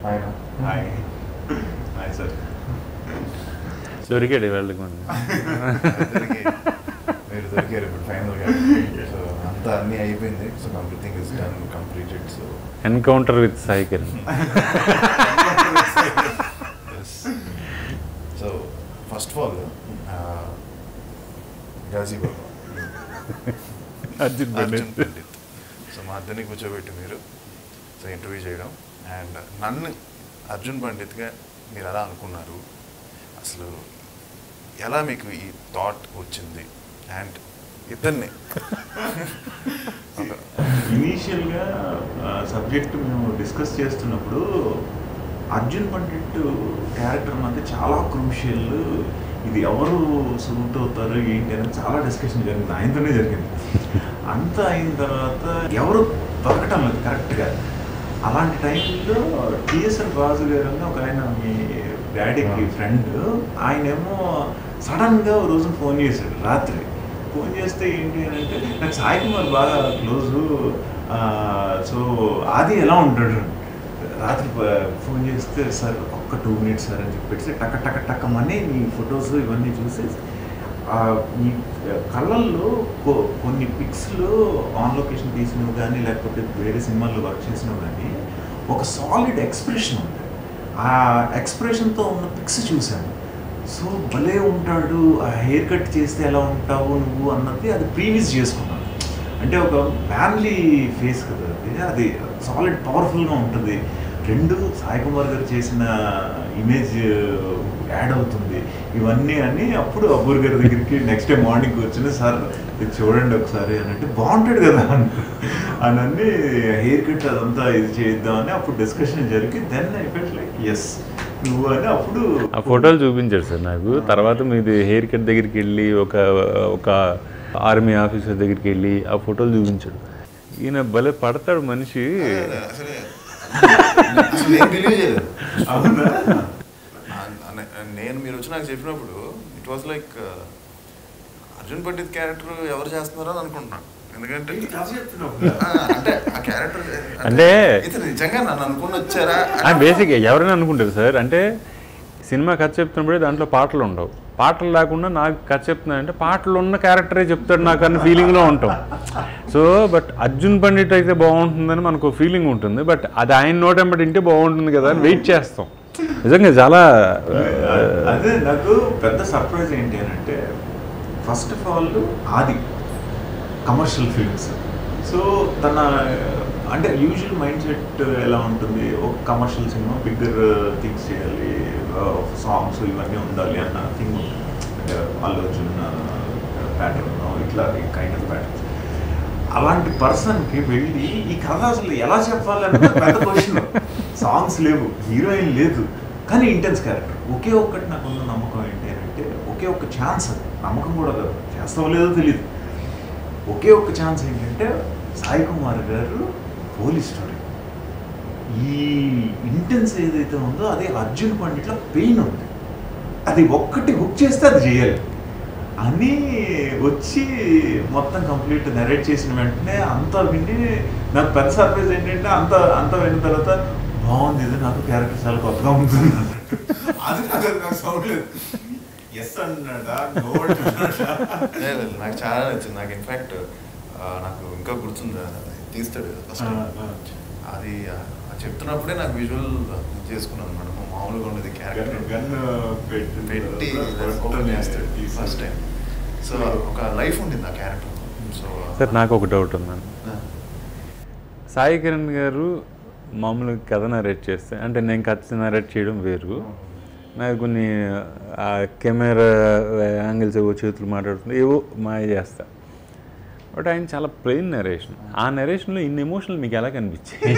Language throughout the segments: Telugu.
Hi hi sir. దొరికాడు వాళ్ళకి మీరు దొరికారు ఇప్పుడు ఫైనల్గా. సో అంతా అన్నీ అయిపోయింది. So everything is done completed. So encounter with Sai Kiran. So first of all Ghazibabu Arjun Pandit. So మా అద్దెని కూర్చోబెట్టి మీరు సో ఇంటర్వ్యూ చేయడం అండ్ నన్ను అర్జున్ పండిత్గా మీరు ఎలా అనుకున్నారు, అసలు ఎలా మీకు ఈ థాట్ వచ్చింది అండ్ ఇద్దరిని ఇనీషియల్గా సబ్జెక్ట్ మేము డిస్కస్ చేస్తున్నప్పుడు అర్జున్ పండిట్ క్యారెక్టర్ మధ్య చాలా క్రూషియల్, ఇది ఎవరు సూట్ అవుతారు ఏంటి అనేది చాలా డిస్కషన్ జరిగింది, ఆయనతోనే జరిగింది. అంతా అయిన తర్వాత ఎవరు దొరకటం లేదు కరెక్ట్గా. అలాంటి టైంలో టిఎస్ఎన్ రాజు గారు అని ఒక ఆయన మీ డాడీకి ఫ్రెండ్, ఆయనేమో సడన్గా ఒక రోజు ఫోన్ చేశాడు రాత్రి. ఫోన్ చేస్తే ఏంటి అని అంటే నాకు సాయి కుమార్ బాగా క్లోజు, సో అది ఎలా ఉంటాడు. రాత్రి ఫోన్ చేస్తే సార్ ఒక్క 2 minutes సార్ అని చెప్పేసి టక్కమని మీ ఫొటోస్ ఇవన్నీ చూసి మీ కళ్ళల్లో కొన్ని పిక్స్లో ఆన్ లొకేషన్ తీసినవి కానీ లేకపోతే వేరే సినిమాల్లో వర్క్ చేసినవి కానీ ఒక సాలిడ్ ఎక్స్ప్రెషన్ ఉంది. ఆ ఎక్స్ప్రెషన్తో ఉన్న పిక్స్ చూశాను. సో భలే ఉంటాడు, ఆ హెయిర్ కట్ చేస్తే ఎలా ఉంటావు నువ్వు అన్నది అది ప్రీవియస్ చేసుకున్నాను. అంటే ఒక ఫ్యామిలీ ఫేస్ కదా అది సాలిడ్ పవర్ఫుల్గా ఉంటుంది. రెండు సాయి కుమార్ గారు చేసిన ఇమేజ్ యాడ్ అవుతుంది ఇవన్నీ అని. అప్పుడు అబ్బూర్ గారి దగ్గరికి నెక్స్ట్ డే మార్నింగ్ వచ్చిన సార్ ఇది చూడండి ఒకసారి అని అంటే బాగుంటాడు కదా అని హెయిర్ కట్ అదంతా ఇది చేద్దామని అప్పుడు డిస్కషన్ జరిగి then I felt like yes నువ్వు అని. అప్పుడు ఆ ఫోటోలు చూపించాడు సార్ నాకు. తర్వాత మీది హెయిర్ కట్ దగ్గరికి వెళ్ళి ఒక ఆర్మీ ఆఫీసర్ దగ్గరికి వెళ్ళి ఆ ఫోటోలు చూపించాడు. ఈయన భలే పడతాడు మనిషి. అవునా, నేను మీరు వచ్చి నాకు చెప్పినప్పుడు it was like Arjun Pandit character ఎవరు చేస్తున్నారో అని అనుకుంటున్నాను. ఎందుకంటే అంటే ఆ క్యారెక్టర్ అంటే నిజంగా నన్ను అనుకుని వచ్చారా బేసిక్గా ఎవరైనా అనుకుంటారు సార్. అంటే సినిమా కథ చెప్తున్నప్పుడే దాంట్లో పాటలు ఉండవు. పాటలు లేకుండా నాకు కథ చెప్తున్నానంటే పాటలు ఉన్న క్యారెక్టరే చెప్తాడు నాకు అన్న ఫీలింగ్లో ఉంటాం. సో బట్ అర్జున్ పండిట్ అయితే బాగుంటుందని మనకు ఫీలింగ్ ఉంటుంది. బట్ అది ఆయన నోటెంబడి వింటే బాగుంటుంది కదా అని వెయిట్ చేస్తాం. నిజంగా చాలా అదే నాకు పెద్ద సర్ప్రైజ్ ఏంటి అని అంటే first of all Aadi commercial films. So తన అంటే యూజువల్ మైండ్ సెట్ ఎలా ఉంటుంది, ఒక కమర్షియల్ సినిమా బిగ్గర్ థింగ్స్ చేయాలి, సాంగ్స్ ఇవన్నీ ఉండాలి అన్న థింగ్ ఉంటుంది. అంటే అల్లు అర్జున్ ప్యాటర్న్ ఇట్లా కైండ్ ఆఫ్ ప్యాటర్న్స్. అలాంటి పర్సన్కి వెళ్ళి ఈ కథ అసలు ఎలా చెప్పాలన్న పెద్ద క్వశ్చన్. సాంగ్స్ లేవు, హీరోయిన్ లేదు, కానీ ఇంటెన్స్ క్యారెక్టర్. ఒకే ఒక్కటి నాకు ఉన్న నమ్మకం ఏంటి అని అంటే ఒకే ఒక్క ఛాన్స్, అది నమ్మకం కూడా కాదు, చేస్తావో లేదో తెలియదు. ఒకే ఒక్క ఛాన్స్ ఏంటంటే సాయి కుమార్ గారు పోలీస్ స్టోరీ. ఈ ఇంటెన్స్ ఏదైతే ఉందో అదే అర్జున్ పండిట్లో పెయిన్ ఉంది. అది ఒక్కటి హుక్ చేస్తే అది చేయాలి అని వచ్చి మొత్తం కంప్లీట్ నెరేట్ చేసిన వెంటనే అంతా విని నాకు పెద్ద సర్ప్రైజ్ ఏంటంటే అంతా విన్న తర్వాత బాగుంది, ఇది నాకు క్యారెక్టర్ చాలా కొత్తగా ఉంటుంది అది నాకు సౌండ్ లేదు. ఎస్ అన్నాడా నాకు చాలా నచ్చింది. నాకు ఇన్ఫ్యాక్ట్ నాకు ఇంకా గుర్తుంది, తీస్తాడు ఫస్ట్ అది చెప్తున్నప్పుడే నాకు విజువల్ చేసుకున్నాను అనమాట. మామూలుగా ఉండేది క్యారెక్టర్ పెట్టి ఓపెన్ చేస్తాడు ఫస్ట్ టైం. సో ఒక లైఫ్ ఉండింది ఆ క్యారెక్టర్. సో సార్ నాకు ఒక డౌట్ ఉందండి. సాయి కిరణ్ గారు మామూలుగా కథ నరేట్ చేస్తే, అంటే నేను కథ నరేట్ చేయడం వేరు, నాకు కొన్ని కెమెరా యాంగిల్స్ ఏవో చేతులు మాట్లాడుతుంది ఏవో మాయ చేస్తా. బట్ ఆయన చాలా ప్లెయిన్ నరేషన్. ఆ నరేషన్లో ఇన్ని ఎమోషనల్ మీకు ఎలా కనిపించాయి?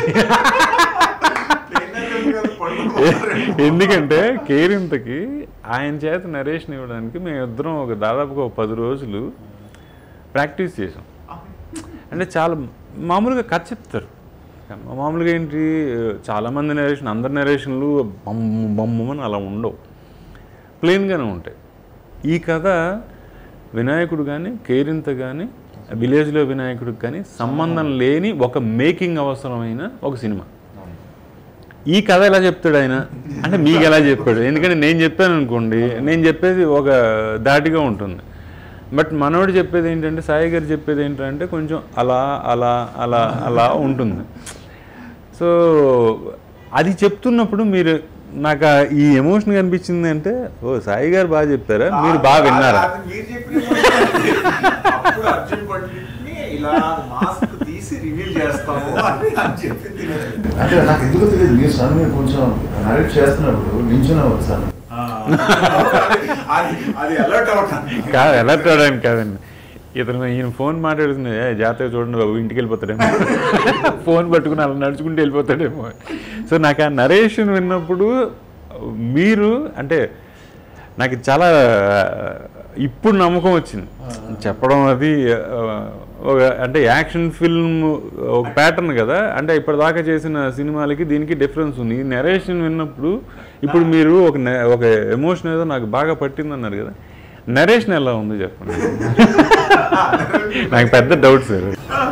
ఎందుకంటే కేరింతకి ఆయన చేత నరేషన్ ఇవ్వడానికి మేమిద్దరం దాదాపుగా 10 రోజులు ప్రాక్టీస్ చేసాం. అంటే చాలా మామూలుగా కథ చెప్తారు. మామూలుగా ఏంటి, చాలామంది నరేషన్, అందరి నరేషన్లు బొమ్మని అలా ఉండవు, ప్లెయిన్గానే ఉంటాయి. ఈ కథ వినాయకుడు కానీ కేరింత కానీ విలేజ్లో వినాయకుడికి కానీ సంబంధం లేని ఒక మేకింగ్ అవసరమైన ఒక సినిమా. ఈ కథ ఎలా చెప్తాడు ఆయన అంటే మీకు ఎలా చెప్పాడు, ఎందుకంటే నేను చెప్పాను అనుకోండి, నేను చెప్పేది ఒక దాటిగా ఉంటుంది. బట్ మనోడు చెప్పేది ఏంటంటే, సాయి గారు చెప్పేది ఏంటంటే కొంచెం అలా అలా అలా అలా ఉంటుంది. సో అది చెప్తున్నప్పుడు మీరు నాకు ఈ ఎమోషన్ కనిపించింది అంటే, ఓ సాయి గారు బాగా చెప్పారా, మీరు బాగా విన్నారా? అంటే నాకు ఎందుకు తెలియదు, మీరు సన్ మీరు కొంచెం నరేట్ చేస్తున్నప్పుడు నించున్నావు సన్. కాదు అలర్ట్ అవడానికి కాదండి, ఈయన ఫోన్ మాట్లాడుతుంది, జాతర చూడండి బాబు ఇంటికి వెళ్ళిపోతాడేమో, ఫోన్ పట్టుకుని అలా నడుచుకుంటూ వెళ్ళిపోతాడేమో. సో నాకు ఆ నరేషన్ విన్నప్పుడు మీరు అంటే నాకు చాలా ఇప్పుడు నమ్మకం వచ్చింది చెప్పడం. అది ఒక అంటే యాక్షన్ ఫిల్మ్ ఒక ప్యాటర్న్ కదా, అంటే ఇప్పటిదాకా చేసిన సినిమాలకి దీనికి డిఫరెన్స్ ఉంది. ఈ నరేషన్ విన్నప్పుడు ఇప్పుడు మీరు ఒక ఎమోషన్ ఏదో నాకు బాగా పట్టింది అన్నారు కదా, నరేషన్ ఎలా ఉంది చెప్పండి. నాకు పెద్ద డౌట్ సార్.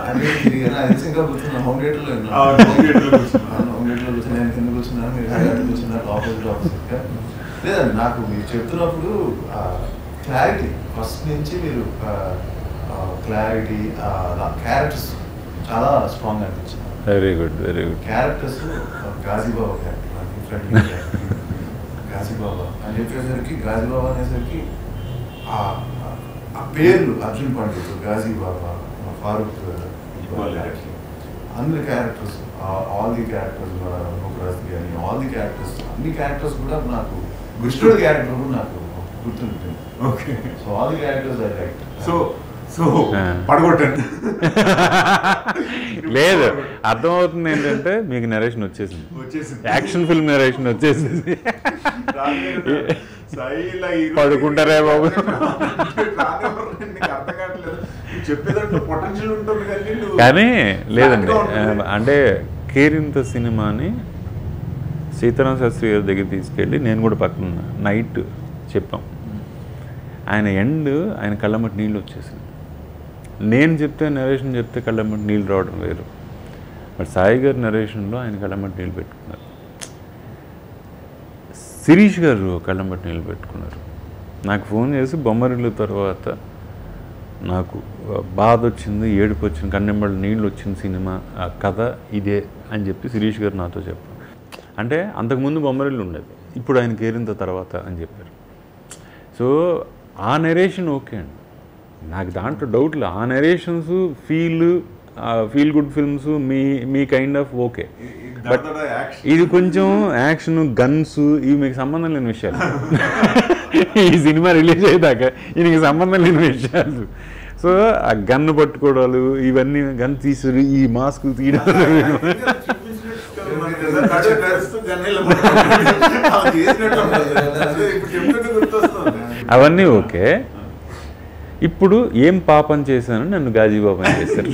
లేదండి, నాకు మీరు చెప్తున్నప్పుడు క్లారిటీ ఫస్ట్ నుంచి మీరు క్లారిటీ క్యారెక్టర్స్ చాలా స్ట్రాంగ్ అనిపించింది. Very good very good. Characters Ghazibaba character, Ghazibaba అని చెప్పేసరికి, గాజీబాబా అనేసరికి ఆ పేర్లు అర్జున్ పండిత్, గాజీబాబా, ఫారూక్, అందరి క్యారెక్టర్స్, ఆల్ ది క్యారెక్టర్స్, కానీ ఆల్ ది క్యారెక్టర్స్, అన్ని క్యారెక్టర్స్ కూడా నాకు, కృష్ణుడి క్యారెక్టర్ కూడా నాకు గుర్తుంటుంది. Okay, so all the characters I like. So పడగొట్టండి. లేదు, అర్థమవుతుంది ఏంటంటే మీకు నరేషన్ వచ్చేసింది, యాక్షన్ ఫిల్మ్ నరేషన్ వచ్చేసింది. పడుకుంటారే బాబు. కానీ లేదండి, అంటే కేరింత సినిమాని సీతారామ శాస్త్రి గారి దగ్గర తీసుకెళ్ళి నేను కూడా పక్కన నైట్ చెప్పాం. ఆయన ఆయన కళ్ళమ్మటి నీళ్ళు వచ్చేసింది. నేను చెప్తే నరేషన్ చెప్తే కళ్ళమ్మటి నీళ్ళు రావడం వేరు. బట్ సాయి గారి నరేషన్లో ఆయన కళ్ళమ్మటి నీళ్ళు పెట్టుకున్నారు, శిరీష్ గారు కళ్ళమ్మటి నీళ్ళు పెట్టుకున్నారు. నాకు ఫోన్ చేసి బొమ్మరిల్లు తర్వాత నాకు బాధ వచ్చింది, ఏడుపు వచ్చింది, కన్నెంబడి నీళ్ళు వచ్చిన సినిమా కథ ఇదే అని చెప్పి శిరీష్ గారు నాతో చెప్పారు. అంటే అంతకుముందు బొమ్మరిల్లు ఉండేది, ఇప్పుడు ఆయన కేరింత తర్వాత అని చెప్పారు. సో ఆ నెరేషన్ ఓకే అండి, నాకు దాంట్లో డౌట్లు. ఆ నెరేషన్స్ ఫీల్ గుడ్ ఫిల్మ్స్ మీ కైండ్ ఆఫ్ ఓకే. బట్ ఇది కొంచెం యాక్షన్, గన్స్, ఇవి మీకు సంబంధం లేని విషయాలు. ఈ సినిమా రిలీజ్ అయ్యేదాకా ఈయనకి సంబంధం లేని విషయాలు. సో ఆ గన్ను పట్టుకోవడాలు, ఇవన్నీ గన్ తీసుడు, ఈ మాస్క్ తీయడం, అవన్నీ ఓకే. ఇప్పుడు ఏం పాపం చేశాను నన్ను గాజీబాబు అని చేశారు.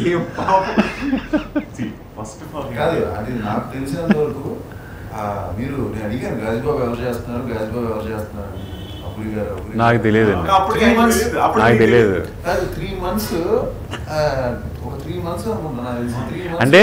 కాదు, అది నాకు తెలిసినంత వరకు మీరు, నేను అడిగాను గాజీబాబు ఎవరు చేస్తున్నారు, గాజీబాబు ఎవరు చేస్తున్నారు, నాకు తెలియదండి, నాకు తెలియదు. 3 months ఒక 3 months అనుకుంటున్నాను, అంటే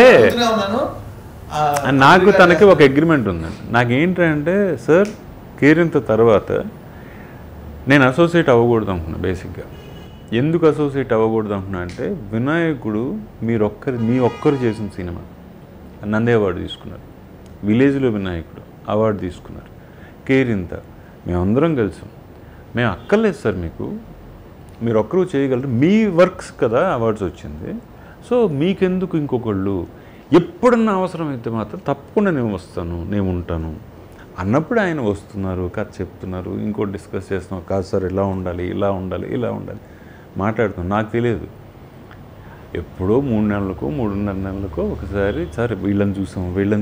నాకు తనకి ఒక అగ్రిమెంట్ ఉందండి. నాకేంటంటే సార్ కేరింత తర్వాత నేను అసోసియేట్ అవ్వకూడదు అనుకున్నా. బేసిక్గా ఎందుకు అసోసియేట్ అవ్వకూడదు అనుకున్నా అంటే, వినాయకుడు మీ ఒక్కరు చేసిన సినిమా నంది అవార్డు తీసుకున్నారు, విలేజ్లో వినాయకుడు అవార్డు తీసుకున్నారు, కేరింత మేమందరం కలిసాం. మేము అక్కర్లేదు సార్ మీకు, మీరు ఒక్కరు చేయగలరు, మీ వర్క్స్ కదా అవార్డ్స్ వచ్చింది, సో మీకెందుకు ఇంకొకళ్ళు, ఎప్పుడన్నా అవసరమైతే మాత్రం తప్పకుండా నేను వస్తాను, నేను ఉంటాను అన్నప్పుడు ఆయన వస్తున్నారు, కథ చెప్తున్నారు, ఇంకోటి డిస్కస్ చేస్తున్నాం, కాదు సార్ ఇలా ఉండాలి, ఇలా ఉండాలి, ఇలా ఉండాలి మాట్లాడుతున్నాం. నాకు తెలియదు, ఎప్పుడో 3 నెలలకో 3.5 నెలలకో ఒకసారి సార్ వీళ్ళని చూసాం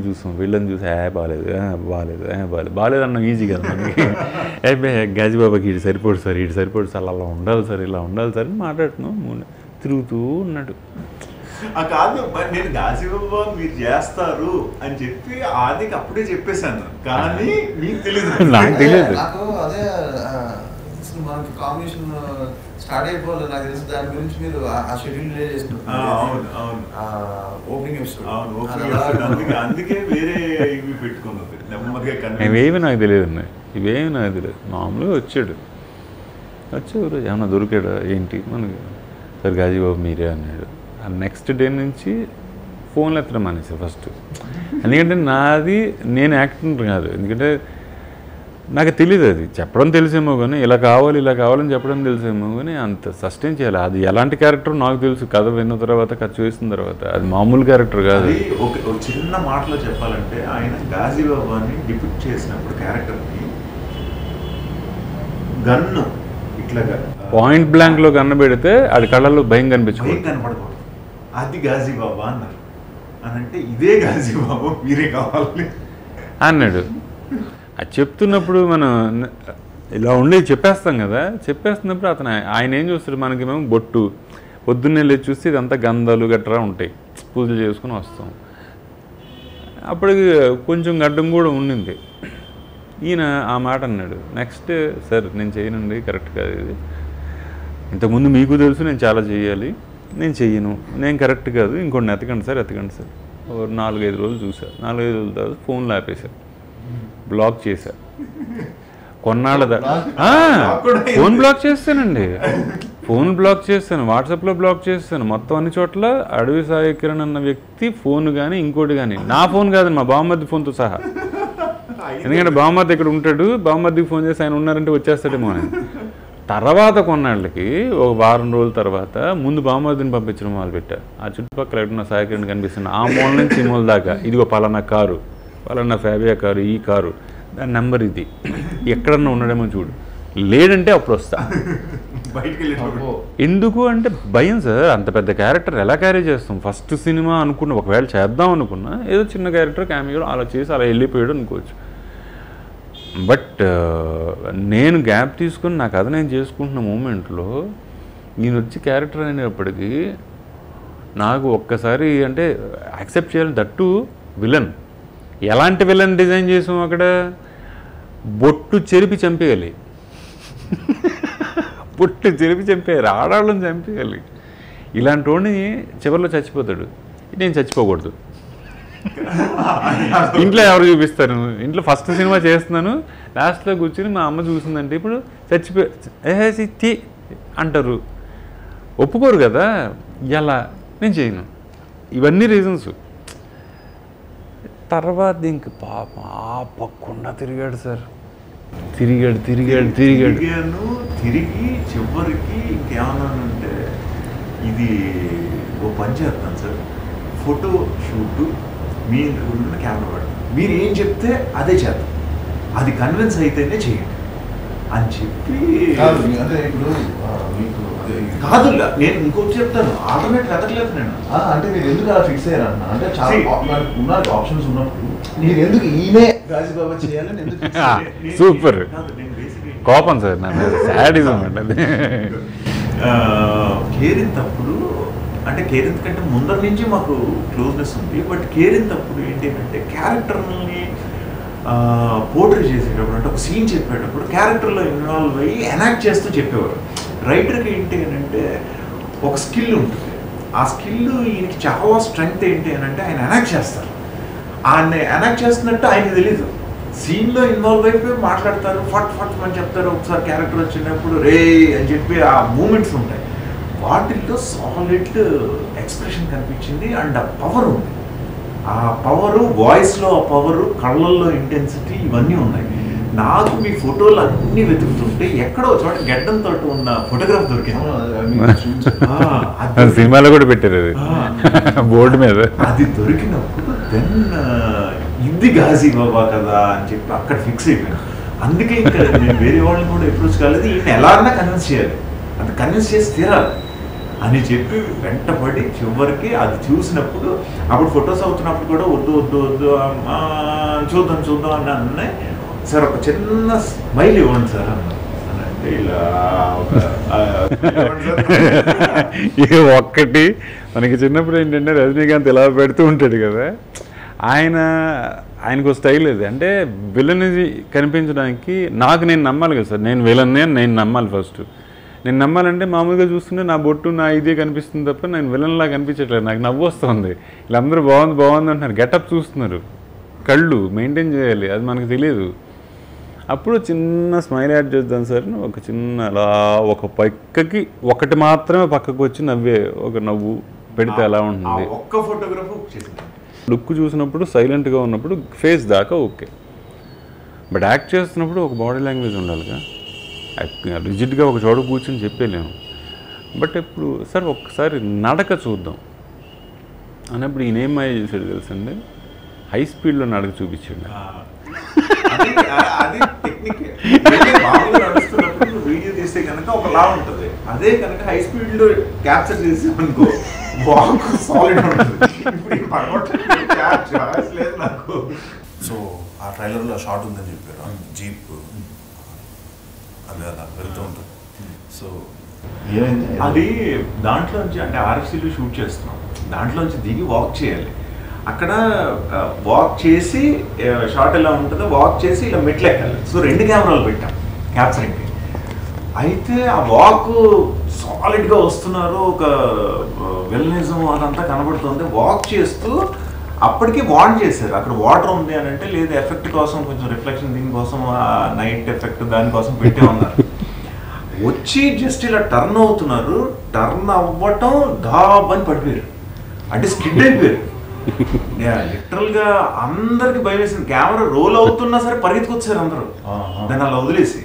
బాగాలేదు అన్న ఈజీ కదా మనకి. గాజీబాబాకి ఇటు సరిపోడు సార్, ఇటు సరిపోడు సార్, అలా ఉండాలి సార్, ఇలా ఉండాలి సార్ అని మాట్లాడుతున్నాం. తిరుగుతూ ఉన్నాడు. కాదు, నేను గాజీబాబా మీరు చేస్తారు అని చెప్పి ఆదికి అప్పుడే చెప్పేశాను, కానీ మీకు తెలియదు. నాకు తెలియదు. నాకు అదే మనకి కాంబినేషన్ స్టార్ట్ అయిపోవాలి. నాకు తెలిసి దాని గురించి మీరు ఆ షెడ్యూల్ డిలే చేసుకుంటున్నారు. ఓపెనింగ్ ఎపిసోడ్ అందుకే వేరే ఇవి పెట్టుకున్నది నెమ్మదిగా. ఇవేమి నాకు తెలియదు అన్నాయి, ఇవేమి నాకు తెలియదు. మామూలుగా వచ్చాడు ఏమన్నా దొరికాడా ఏంటి మనకి, సరే గాజీబాబు మీరే అన్నాడు. ఆ నెక్స్ట్ డే నుంచి ఫోన్లు ఎత్తడం మానేసారు ఫస్ట్. ఎందుకంటే నాది నేను యాక్టర్ కాదు, ఎందుకంటే నాకు తెలియదు, అది చెప్పడం తెలిసేమో కానీ ఇలా కావాలని చెప్పడం తెలిసేమో కానీ అంత సస్టైన్ చేయాలి. అది ఎలాంటి క్యారెక్టర్ నాకు తెలుసు, కథ విన్న తర్వాత కథ చూసిన తర్వాత, అది మామూలు క్యారెక్టర్ కాదు. ఒక చిన్న మాటలో చెప్పాలంటే ఆయన గాజీబాబు అని డిపిక్ట్ చేసినప్పుడు క్యారెక్టర్ని గన్ను ఇట్లాగా పాయింట్ బ్లాంక్లో గన్ను పెడితే అది కళ్ళల్లో భయం కనపడకూడదు, అది గాజీబాబు అన్నారు. అని అంటే ఇదే గాజీబాబు మీరే కావాలి అన్నాడు. అది చెప్తున్నప్పుడు మనం ఇలా ఉండి చెప్పేస్తాం కదా, చెప్పేస్తున్నప్పుడు అతను ఆయన ఏం చూస్తాడు, మనకి మేము బొట్టు పొద్దున్నే లేచి చూస్తే ఇదంతా గంధాలు గట్రా ఉంటాయి, పూజలు చేసుకుని వస్తాం. అప్పటికి కొంచెం గడ్డం కూడా ఉండింది. ఈయన ఆ మాట అన్నాడు. నెక్స్ట్ సార్ నేను చేయనండి, కరెక్ట్ కాదు ఇది, ఇంతకుముందు మీకు తెలుసు నేను చాలా చేయాలి, నేను చెయ్యను, నేను కరెక్ట్ కాదు, ఇంకొన్ని ఎతకండి సార్ 4-5 రోజులు చూసా. 4-5 రోజుల తర్వాత ఫోన్లో ఆపేశారు, బ్లాక్ చేశా. కొన్నాళ్ళ ఫోన్ బ్లాక్ చేస్తానండి, ఫోన్ బ్లాక్ చేస్తాను, వాట్సాప్లో బ్లాక్ చేస్తాను, మొత్తం అన్ని చోట్ల అడవి సాయి కిరణ్ అన్న వ్యక్తి ఫోన్ కానీ ఇంకోటి కానీ, నా ఫోన్ కాదండి మా బామ్మద్ది ఫోన్తో సహా. ఎందుకంటే బామ్మద్ది ఇక్కడ ఉంటాడు, బామ్మద్దికి ఫోన్ చేసి ఆయన ఉన్నారంటే వచ్చేస్తాడేమో అని. తర్వాత కొన్నాళ్ళకి ఒక వారం రోజుల తర్వాత ముందు బామ్మద్దిని పంపించడం మొదలుపెట్టా. ఆ చుట్టుపక్కల ఎక్కడున్న సాయి కిరణ్ కనిపిస్తుంది, ఆ మూల నుంచి ఈ మూల దాకా, ఇదిగో పలానా కారు, పలానా ఫ్యాబియా కారు, ఈ కారు, దాని నెంబర్ ఇది, ఎక్కడన్నా ఉండడమో చూడు, లేదంటే అప్పుడు వస్తా. ఎందుకు అంటే భయం సార్, అంత పెద్ద క్యారెక్టర్ ఎలా క్యారీ చేస్తాం. ఫస్ట్ సినిమా అనుకున్న, ఒకవేళ చేద్దాం అనుకున్నా ఏదో చిన్న క్యారెక్టర్ క్యామియో అలా చేసి అలా వెళ్ళిపోయాడు అనుకోవచ్చు. బట్ నేను గ్యాప్ తీసుకుని నా కథ నేను చేసుకుంటున్న మూమెంట్లో నేను వచ్చి క్యారెక్టర్ అనేటప్పటికీ నాకు ఒక్కసారి అంటే యాక్సెప్ట్ చేయాలి. దట్టు విలన్, ఎలాంటి విలన్ డిజైన్ చేసాం అక్కడ, బొట్టు చెరిపి చంపేయాలి, బొట్టు చెరిపి చంపేయాలి, ఆడాళ్ళని చంపేయాలి. ఇలాంటి వాడిని చివరిలో చచ్చిపోతాడు, నేను చచ్చిపోకూడదు. ఇంట్లో ఎవరు చూపిస్తారు, ఇంట్లో ఫస్ట్ సినిమా చేస్తున్నాను, లాస్ట్లో కూర్చుని మా అమ్మ చూసిందంటే ఇప్పుడు చచ్చిపోయి అంటారు, ఒప్పుకోరు కదా, ఎలా నేను చేయను. ఇవన్నీ రీజన్స్. తర్వాత ఇంక పాప ఆపకుండా తిరిగాడు సార్, తిరిగాడు తిరిగి చివరికి ఇంకేమన్నానంటే ఇది ఓ పని చేస్తాను సార్, ఫోటో షూట్ మీ ఉన్న కెమెరా పడతాం, మీరు ఏం చెప్తే అదే చేద్దాం, అది కన్విన్స్ అయితేనే చేయండి అని చెప్పి. అంటే ఇప్పుడు మీకు కాదు, నేను ఇంకొకటి చెప్తాను, ఆల్టర్నేట్ వెతకలేదు నేను. అంటే మీరు ఎందుకు అలా ఫిక్స్ అయ్యారు అన్న, అంటే చాలా ఉన్నారు ఆప్షన్స్ ఉన్నప్పుడు మీరు ఎందుకు ఈమె గాజీబాబా చేయాలని ఎందుకు? సూపర్ కోపం సార్, నన్ను సాడిజం అండి. కేరింతప్పుడు అంటే కేరింత కంటే ముందర నుంచి మాకు క్లోజ్నెస్ ఉంది. బట్ కేరింతప్పుడు ఏంటి అంటే క్యారెక్టర్ని పోర్ట్రే చేసేటప్పుడు, అంటే ఒక సీన్ చెప్పేటప్పుడు క్యారెక్టర్లో ఇన్వాల్వ్ అయ్యి ఎనాక్ట్ చేస్తూ చెప్పేవారు. రైటర్కి ఏంటి అని అంటే ఒక స్కిల్ ఉంటుంది, ఆ స్కిల్ ఈయనకి చాలా స్ట్రెంగ్త్ ఏంటి అని అంటే ఆయన ఎనాక్ట్ చేస్తారు. ఆయన ఎనాక్ట్ చేస్తున్నట్టు ఆయనకి తెలీదు, సీన్లో ఇన్వాల్వ్ అయిపోయి మాట్లాడతారు, ఫట్ అని చెప్తారు. ఒకసారి క్యారెక్టర్ వచ్చినప్పుడు రే అని చెప్పి ఆ మూమెంట్స్ ఉంటాయి, వాటిల్లో సాలిడ్ ఎక్స్ప్రెషన్ కనిపించింది. అండ్ ఆ పవర్ ఉంది, ఆ పవరు వాయిస్లో, ఆ పవరు కళ్ళల్లో ఇంటెన్సిటీ, ఇవన్నీ ఉన్నాయి. నాకు మీ ఫోటోలు అన్నీ వెతుకుతుంటే ఎక్కడో చోట గెడ్డంతో ఉన్న ఫోటోగ్రాఫ్ దొరికింది, సినిమాలో కూడా పెట్టారు అది బోర్డు మీద. అది దొరికినప్పుడు దెన్ ఇది గాజీబాబా కదా అని చెప్పి అక్కడ ఫిక్స్ అయిపోయాను. అందుకే ఇంకా నేను వేరే వాళ్ళని కూడా అప్రోచ్ కాలేదు, ఈయన ఎలా అన్నా కన్విన్స్ చేయాలి, అది కన్విన్స్ చేసి తీరాలి అని చెప్పి వెంటపడి చివరికి అది చూసినప్పుడు, అప్పుడు ఫొటోస్ అవుతున్నప్పుడు కూడా వద్దు చూద్దాం అని అన్నాయి. సార్ ఒక చిన్న స్మైల్ ఇవ్వండి సార్ అన్నారు. అంటే ఇలా ఒక్కటి మనకి చిన్నప్పుడు ఏంటంటే రజనీకాంత్ ఇలా పెడుతూ ఉంటాడు కదా, ఆయన ఆయనకు స్టైల్ ఇది. అంటే విలన్ కనిపించడానికి నాకు నేను నమ్మాలి కదా సార్, నేను విలన్నే అని నేను నమ్మాలి ఫస్ట్. నేను నమ్మాలంటే మామూలుగా చూస్తుంటే నా బొట్టు నా ఇదే కనిపిస్తుంది తప్ప నేను విలన్లా కనిపించట్లేదు. నాకు నవ్వు వస్తుంది. వీళ్ళందరూ బాగుంది బాగుంది అంటున్నారు, గెటప్ చూస్తున్నారు, కళ్ళు మెయింటైన్ చేయాలి, అది మనకు తెలియదు. అప్పుడు చిన్న స్మైల్ యాడ్ చేద్దాం సార్, ఒక చిన్న అలా ఒక పక్కకి ఒకటి మాత్రమే పక్కకు వచ్చి నవ్వే ఒక నవ్వు పెడితే ఎలా ఉంటుంది. ఒక్క ఫోటోగ్రాఫ్ లుక్ చూసినప్పుడు సైలెంట్గా ఉన్నప్పుడు ఫేస్ దాకా ఓకే, బట్ యాక్ట్ చేస్తున్నప్పుడు ఒక బాడీ లాంగ్వేజ్ ఉండాలిగా. రిజిడ్గా ఒక చోట కూర్చొని చెప్పలేము. బట్ ఇప్పుడు సార్ ఒక్కసారి నడక చూద్దాం అన్నప్పుడు ఈయన ఏం మాయ చేశాడు తెలుసండి, హై స్పీడ్లో నడక చూపించాడు. అది టెక్నిక్. నడుస్తున్నప్పుడు వీడియో తీస్తే కనుక ఒకలా ఉంటుంది, అదే కనుక హై స్పీడ్ లో క్యాప్చర్ చేసామనుకో వాక్ సాలిడ్ ఉంటుంది. లేదు నాకు. సో ఆ ట్రైలర్లో షార్ట్ ఉందని చెప్పారు, జీప్ అది అలా వెళ్తూ ఉంటుంది. సో అది దాంట్లోంచి అంటే ఆర్ఎఫ్సీలో షూట్ చేస్తున్నాం, దాంట్లోంచి దిగి వాక్ చేయాలి. అక్కడ వాక్ చేసి షార్ట్ ఎలా ఉంటుందో వాక్ చేసి ఇలా మెట్లు ఎక్కాలి. సో 2 కెమెరాలు పెట్టాం క్యాప్చరింగ్కి. అయితే ఆ వాక్ సాలిడ్గా వస్తున్నారు, ఒక వెల్నెజం అదంతా కనబడుతుంది. వాక్ చేస్తూ అప్పటికి వార్న్ చేశారు, అక్కడ వాటర్ ఉంది అని అంటే లేదు ఎఫెక్ట్ కోసం కొంచెం రిఫ్లెక్షన్ దీనికోసం నైట్ ఎఫెక్ట్ దానికోసం పెట్టే ఉన్నారు. వచ్చి జస్ట్ ఇలా టర్న్ అవుతున్నారు, టర్న్ అవ్వటం ధాబ్ అని పడిపోయారు, అంటే స్కిడ్ అయిపోయారు. లిటరల్ గా అందరికి భయం వేసింది. కెమెరా రోల్ అవుతున్నా సరే పరిగెత్తుకొచ్చారు అందరూ దాన్ని అలా వదిలేసి.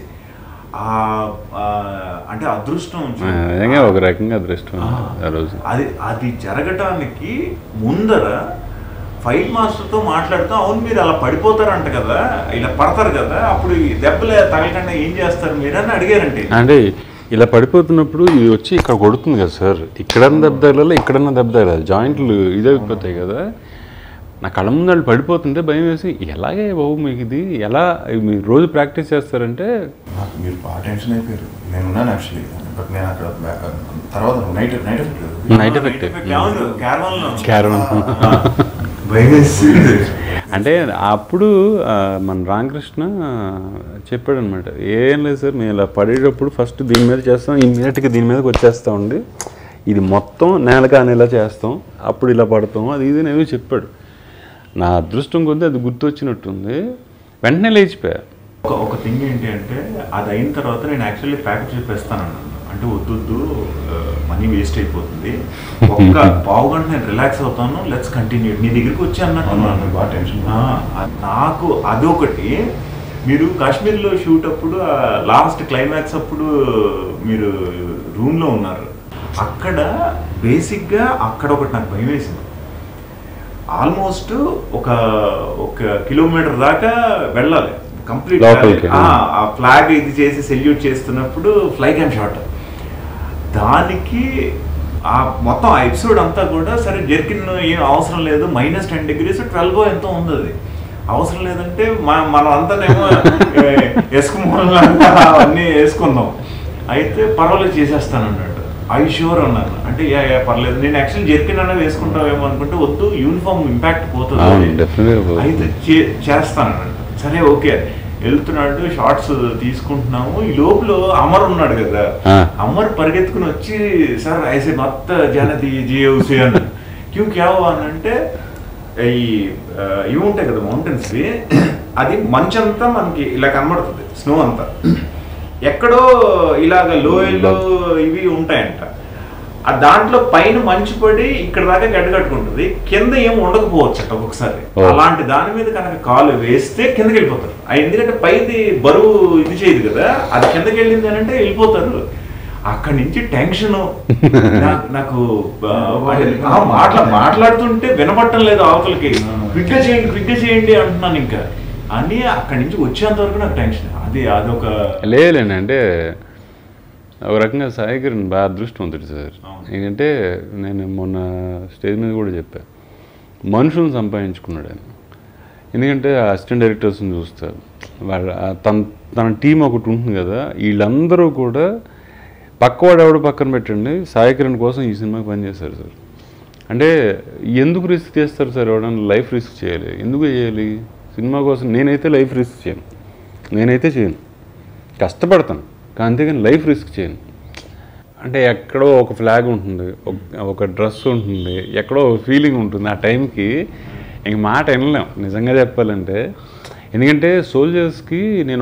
అంటే అదృష్టం, ఒక రకంగా అదృష్టం. అది అది జరగటానికి ముందర ఫైట్ మాస్టర్తో మాట్లాడుతూ అవును మీరు అలా పడిపోతారంట కదా, ఇలా పడతారు కదా, అప్పుడు దెబ్బలు తగలకుండా ఏం చేస్తారు మీరు అని అడిగారంటే. అంటే ఇలా పడిపోతున్నప్పుడు ఇది వచ్చి ఇక్కడ కొడుతుంది కదా సార్, ఇక్కడన్నా దెబ్బ తగలాలి, ఇక్కడన్నా దెబ్బ తగలాలి, జాయింట్లు ఇదైపోతాయి కదా. నా కళ్ళ ముందు వాళ్ళు పడిపోతుంటే భయం వేసి ఎలాగే బాబు మీకు ఇది ఎలా మీరు రోజు ప్రాక్టీస్ చేస్తారంటే. మీరు బాగా టెన్షన్ అయిపోయారు, నేను ఉన్నాను యాక్చువల్లీ. బట్ నేను అక్కడ తర్వాత నైట్ ఎఫెక్ట్ అంటే అప్పుడు మన రామకృష్ణ చెప్పాడు అనమాట, ఏం లేదు సార్ మేము ఇలా పడేటప్పుడు ఫస్ట్ దీని మీద చేస్తాం, ఇమ్మీడియట్గా దీని మీదకి వచ్చేస్తా ఉండి ఇది మొత్తం నేలకానేలా చేస్తాం, అప్పుడు ఇలా పడతాం, అది ఇది నేను చెప్పాడు. నా అదృష్టం కొద్దీ అది గుర్తొచ్చినట్టుంది, వెంటనే లేచిపోయా. ఒక థింగ్ ఏంటి అంటే అది అయిన తర్వాత నేను యాక్చువల్లీ ప్యాకెట్ చెప్పేస్తాను, అంటే వద్దు మనీ వేస్ట్ అయిపోతుంది, ఒక్క పావు గంట నేను రిలాక్స్ అవుతాను, లెట్స్ కంటిన్యూ, నీ దగ్గరికి వచ్చి అన్నట్టు బాగా టెన్షన్. నాకు అదొకటి. మీరు కాశ్మీర్లో షూట్ అప్పుడు లాస్ట్ క్లైమాక్స్ అప్పుడు మీరు రూమ్లో ఉన్నారు, అక్కడ బేసిక్గా అక్కడ ఒకటి నాకు భయం వేసింది. ఆల్మోస్ట్ ఒక కిలోమీటర్ దాకా వెళ్ళాలి కంప్లీట్. ఆ ఫ్లాగ్ ఇది చేసి సెల్యూట్ చేస్తున్నప్పుడు ఫ్లై క్యామ్ షాట్, దానికి ఆ మొత్తం ఆ ఎపిసోడ్ అంతా కూడా సరే జర్కిన్ ఏం అవసరం లేదు, -10 degrees 12 ఎంతో ఉంది, అది అవసరం లేదంటే మనం అంతానేమో ఎస్కుమోలంతా అన్నీ వేసుకుందాం, అయితే పర్వాలేదు చేసేస్తాను అన్నాడు. ఐ షూర్ అన్నాను, అంటే పర్లేదు, నేను యాక్చువల్లీ జర్కిన్ అన్న వేసుకుంటావేమో అనుకుంటే వద్దు యూనిఫామ్ ఇంపాక్ట్ పోతుంది, అయితే చేస్తాను అన్నాడు. సరే ఓకే వెళ్తున్నాడు, షార్ట్స్ తీసుకుంటున్నాము. ఈ లోపల అమర్ ఉన్నాడు కదా, అమర్ పరిగెత్తుకుని వచ్చి సార్ ఐసే మత్త జానది జియోసి అని క్యూ క్యావ్ అని అంటే ఇవి ఉంటాయి కదా మౌంటైన్స్వి, అది మంచంతా మనకి ఇలా కనబడుతుంది, స్నో అంతా ఎక్కడో ఇలాగ లోయల్లో ఇవి ఉంటాయంట. ఆ దాంట్లో పైన మంచు పడి ఇక్కడ దాకా గడ్డ కట్టుకుంటుంది, కింద ఏం ఉండకపోవచ్చు అట ఒక్కొక్కసారి. అలాంటి దాని మీద కనుక కాలు వేస్తే కిందకి వెళ్ళిపోతారు. ఎందుకంటే పైది బరువు ఇది చేయదు కదా, అది కిందకి వెళ్ళింది అని అంటే వెళ్ళిపోతారు. అక్కడి నుంచి టెన్షన్ నాకు మాట్లాడుతుంటే వినపడటం లేదు అవతలకి, క్విక్గా చేయండి అంటున్నాను ఇంకా అని. అక్కడి నుంచి వచ్చేంత వరకు నాకు టెన్షన్. అదొక లేదండి, అంటే ఒక రకంగా సాయి కిరణ్ బాగా అదృష్టవంతుడు సార్. ఎందుకంటే నేను మొన్న స్టేజ్ మీద కూడా చెప్పాను, మనుషులను సంపాదించుకున్నాడు ఆయన. ఎందుకంటే అసిస్టెంట్ డైరెక్టర్స్ని చూస్తారు, వాళ్ళ తన టీం ఒకటి ఉంటుంది కదా, వీళ్ళందరూ కూడా పక్కవాడు ఎవడు పక్కన పెట్టండి సాయి కిరణ్ కోసం ఈ సినిమాకి పనిచేశారు సార్. అంటే ఎందుకు రిస్క్ చేస్తారు సార్, ఎవడన్నా లైఫ్ రిస్క్ చేయాలి, ఎందుకు చేయాలి సినిమా కోసం నేనైతే లైఫ్ రిస్క్ చేయను, నేనైతే చేయను, కష్టపడతాను అంతేగాని లైఫ్ రిస్క్ చేయను. అంటే ఎక్కడో ఒక ఫ్లాగ్ ఉంటుంది, ఒక డ్రెస్ ఉంటుంది, ఎక్కడో ఒక ఫీలింగ్ ఉంటుంది. ఆ టైంకి ఇంక మాట వినలేం నిజంగా చెప్పాలంటే. ఎందుకంటే సోల్జర్స్కి నేను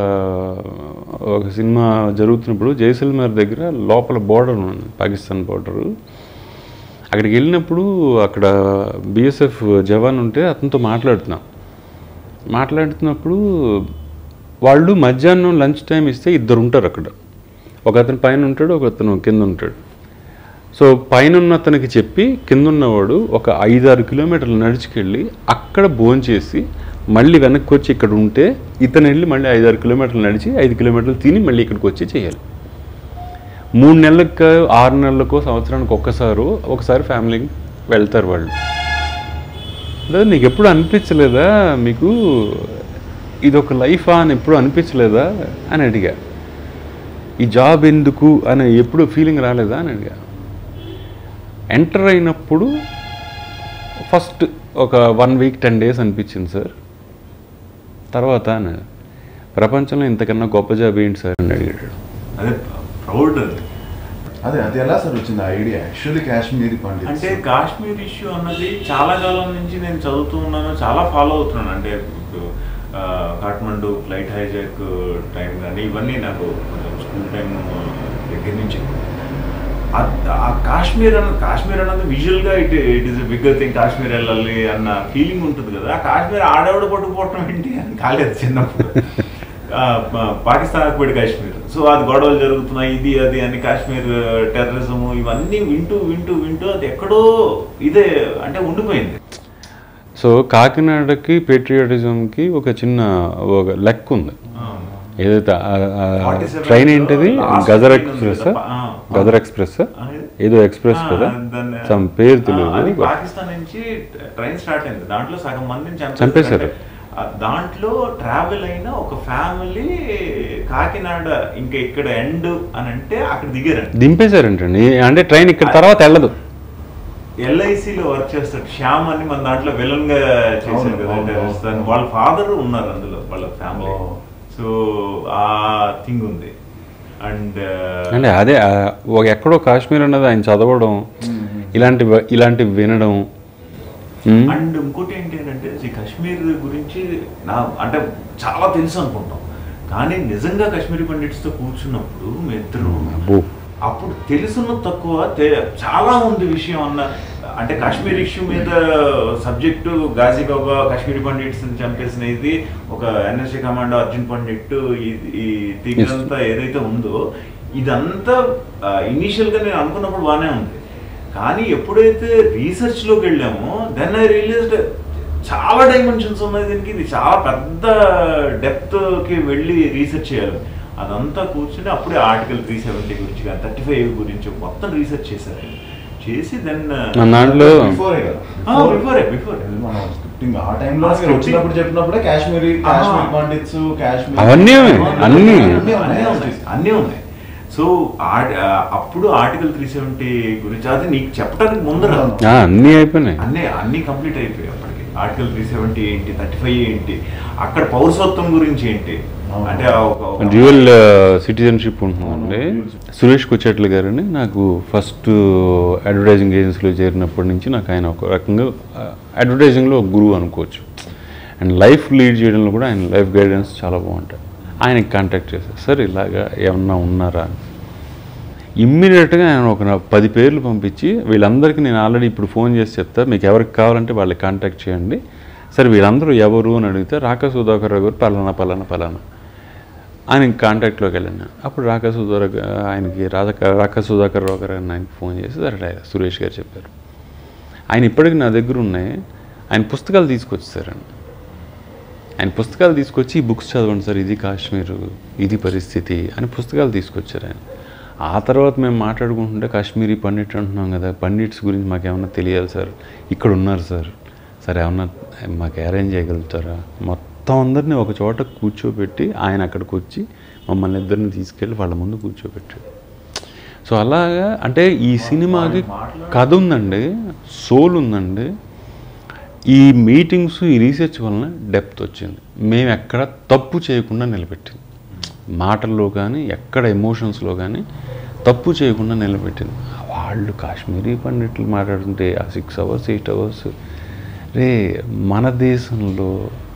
ఒక సినిమా జరుగుతున్నప్పుడు జైసల్మేర్ దగ్గర లోపల బోర్డర్ ఉంది, పాకిస్తాన్ బోర్డరు. అక్కడికి వెళ్ళినప్పుడు అక్కడ బిఎస్ఎఫ్ జవాన్ ఉంటే అతనితో మాట్లాడుతున్నప్పుడు వాళ్ళు మధ్యాహ్నం లంచ్ టైం ఇస్తే ఇద్దరు ఉంటారు అక్కడ. ఒక అతను పైన ఉంటాడు, ఒక అతను కింద ఉంటాడు. సో పైన ఉన్న అతనికి చెప్పి కింద ఉన్నవాడు ఒక 5-6 కిలోమీటర్లు నడిచికెళ్ళి అక్కడ భోంచేసి మళ్ళీ వెనక్కి వచ్చి ఇక్కడ ఉంటే ఇతను వెళ్ళి మళ్ళీ 5-6 కిలోమీటర్లు నడిచి 5 కిలోమీటర్లు తిని మళ్ళీ ఇక్కడికి వచ్చి చేయాలి. 3 నెలలకు 6 నెలలకు సంవత్సరానికి ఒకసారి ఫ్యామిలీకి వెళ్తారు వాళ్ళు. లేదా నీకు ఎప్పుడు అనిపించలేదా, మీకు ఇది ఒక లైఫా అని ఎప్పుడు అనిపించలేదా అని అడిగా. ఈ జాబ్ ఎందుకు అని ఎప్పుడు ఫీలింగ్ రాలేదా అని అడిగా. ఎంటర్ అయినప్పుడు ఫస్ట్ ఒక 1 వీక్ 10 డేస్ అనిపించింది సార్. తర్వాత ప్రపంచంలో ఇంతకన్నా గొప్ప జాబ్ ఏంటి సార్ అని అడిగాడు. అదే ప్రౌడ్. అది ఎలా సార్ వచ్చింది ఐడియా? యాక్చువల్లీ కాశ్మీరీ పండిట్ అంటే కాశ్మీర్ ఇష్యూ అన్నది చాలా కాలం నుంచి నేను చదువుతూ ఉన్నాను, చాలా ఫాలో అవుతున్నాను. అంటే ఇప్పుడు కాఠ్మండు ఫ్లైట్ హైజాక్ టైం కానీ ఇవన్నీ నాకు స్కూల్ టైం దగ్గర నుంచి ఆ కాశ్మీర్ అన్నది విజువల్గా it is a bigger thing. Kashmir వెళ్ళాలి అన్న ఫీలింగ్ ఉంటుంది కదా. కాశ్మీర్ ఆడవిడ పట్టుకుపోవటం ఏంటి అని కాలేదు చిన్నప్పుడు. పాకిస్తాన్ ఆక్యుపైడ్ కాశ్మీర్, సో అది గొడవలు జరుగుతున్నాయి, ఇది అది అని కాశ్మీర్ టెర్రరిజము ఇవన్నీ వింటూ అది ఎక్కడో ఇదే అంటే ఉండిపోయింది. సో కాకినాడకి పేట్రియాటిజంకి ఒక చిన్న ఒక లెక్క ఉంది. ఏదైతే ట్రైన్ ఏంటిది, గదర్ ఎక్స్ప్రెస్ ఏదో ఎక్స్ప్రెస్ కదా, సమ్ పేరు తెలియదు. పాకిస్తాన్ నుంచి ట్రైన్ స్టార్ట్ అయింది, దాంట్లో సగం మందిని చంపేశారు. దాంట్లో ట్రావెల్ అయిన ఒక ఫ్యామిలీ కాకినాడ ఇంకా ఇక్కడ ఎండ్ అని అంటే అక్కడ దింపేశారంటండి. అంటే ట్రైన్ ఇక్కడ తర్వాత వెళ్ళదు. ఎల్ఐసిలో వర్క్ చేస్తాడు శ్యామ్ అని, మన దాంట్లో విలన్ గా చేశారు కదా. వాళ్ళ ఫాదర్ ఉన్నారు అందులో, వాళ్ళ ఫ్యామిలీ. సో ఆ థింగ్ ఉంది. అండ్ అంటే అదే ఎక్కడో కాశ్మీర్ అన్నది ఆయన చదవడం, ఇలాంటివి వినడం. అండ్ ఇంకోటి ఏంటి అంటే కాశ్మీర్ గురించి అంటే చాలా తెలుసు అనుకుంటాం, కానీ నిజంగా కాశ్మీరీ పండిట్స్తో కూర్చున్నప్పుడు మీ ఇద్దరు అప్పుడు తెలుసున్న తక్కువ చాలా ఉంది విషయం అన్న. అంటే కాశ్మీర్ ఇష్యూ మీద సబ్జెక్టు గాజీ బాబా కాశ్మీరీ పండిట్స్ చంపేసిన ఇది ఒక ఎన్ఎస్జీ కమాండో అర్జున్ పండిట్ ఈ థింగ్ ఏదైతే ఉందో ఇదంతా ఇనీషియల్గా నేను అనుకున్నప్పుడు బాగానే ఉంది. కానీ ఎప్పుడైతే రీసెర్చ్లోకి వెళ్ళామో దెన్ ఐ రియలైజ్డ్ చాలా డైమెన్షన్స్ ఉన్నాయి దీనికి. ఇది చాలా పెద్ద డెప్త్కి వెళ్ళి రీసెర్చ్ చేయాలి. అదంతా కూర్చుని అప్పుడే ఆర్టికల్ 370 గురించి కానీ 35 గురించి మొత్తం రీసెర్చ్ చేశారు. చేసి దెన్ దాంట్లో అన్నీ ఉన్నాయి. సో అప్పుడు ఆర్టికల్ 370 గురించి అది నీకు చెప్పడానికి ముందర అన్నీ అయిపోయినాయి, అన్నీ కంప్లీట్ అయిపోయాయి. అప్పటికి ఆర్టికల్ 370 ఏంటి, 35 ఏంటి, అక్కడ పౌరసత్వం గురించి ఏంటి, అంటే డ్యూయల్ సిటిజన్షిప్ ఉంటుందండి. సురేష్ కుచెట్ల గారిని నాకు ఫస్ట్ అడ్వర్టైజింగ్ ఏజెన్సీలో చేరినప్పటి నుంచి నాకు ఆయన ఒక రకంగా అడ్వర్టైజింగ్లో ఒక గురువు అనుకోవచ్చు. అండ్ లైఫ్ లీడ్ చేయడంలో కూడా ఆయన లైఫ్ గైడెన్స్ చాలా బాగుంటుంది. ఆయనకి కాంటాక్ట్ చేశారు, సార్ ఇలాగా ఏమన్నా ఉన్నారా అని. ఇమ్మీడియట్గా ఆయన ఒక 10 పేర్లు పంపించి వీళ్ళందరికీ నేను ఆల్రెడీ ఇప్పుడు ఫోన్ చేసి చెప్తా, మీకు ఎవరికి కావాలంటే వాళ్ళకి కాంటాక్ట్ చేయండి. సరే వీళ్ళందరూ ఎవరు అని అడిగితే రాకా సుధాకర్ రావు గారు పలానా ఆయన కాంటాక్ట్లోకి వెళ్ళాను. అప్పుడు రాకా సుధాకర్ రావు గారు ఆయనకి ఫోన్ చేసి సరే సురేష్ గారు చెప్పారు. ఆయన ఇప్పటికీ నా దగ్గర ఉన్నాయి. ఆయన పుస్తకాలు తీసుకొచ్చారండి. ఆయన పుస్తకాలు తీసుకొచ్చి ఈ బుక్స్ చదవండి సార్, ఇది కాశ్మీరు, ఇది పరిస్థితి అని పుస్తకాలు తీసుకొచ్చారు ఆయన. ఆ తర్వాత మేము మాట్లాడుకుంటుంటే కాశ్మీరీ పండిట్ అంటున్నాం కదా, పండిట్స్ గురించి మాకేమన్నా తెలియాలి సార్, ఇక్కడ ఉన్నారు సార్, సరే ఏమన్నా మాకు అరేంజ్ చేయగలుగుతారా. మొత్తం అందరినీ ఒక చోట కూర్చోబెట్టి ఆయన అక్కడికి వచ్చి మమ్మల్ని ఇద్దరిని తీసుకెళ్ళి వాళ్ళ ముందు కూర్చోబెట్టాడు. సో అలాగా అంటే ఈ సినిమాకి కథ ఉందండి, సోల్ ఉందండి. ఈ మీటింగ్స్ ఈ రీసెర్చ్ వలన డెప్త్ వచ్చింది. మేము ఎక్కడ తప్పు చేయకుండా నిలబెట్టింది, మాటల్లో కానీ ఎక్కడ ఎమోషన్స్లో కానీ తప్పు చేయకుండా నిలబెట్టింది. వాళ్ళు కాశ్మీరీ పండిట్లు మాట్లాడుతుంటే ఆ 6 hours 8 hours రే మన దేశంలో